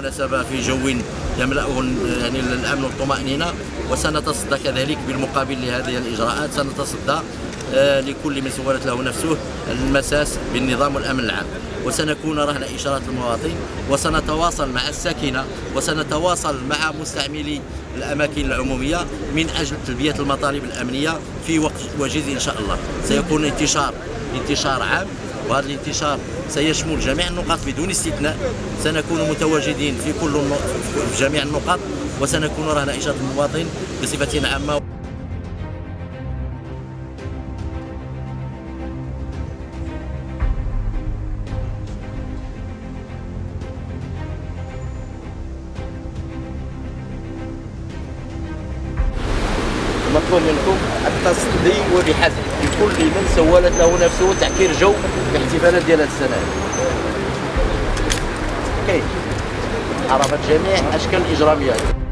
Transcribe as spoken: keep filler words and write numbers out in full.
جلس في جو يملأه يعني الأمن والطمأنينة، وسنتصدى كذلك بالمقابل لهذه الإجراءات سنتصدى لكل من سولت له نفسه المساس بالنظام والأمن العام، وسنكون رهن إشارات المواطن، وسنتواصل مع الساكنة وسنتواصل مع مستعملي الأماكن العمومية من أجل تلبية المطالب الأمنية في وقت وجيز إن شاء الله. سيكون انتشار انتشار عام، وهذا الانتشار سيشمل جميع النقاط بدون استثناء. سنكون متواجدين في كل في جميع النقاط، وسنكون رهن إشارة المواطن بصفة عامة. المطلوب منكم التصدي وبحذر لكل من سولت له نفسه تعكير جو الاحتفالات ديال هذه السنه. كاين عرفت جميع اشكال الاجراميه.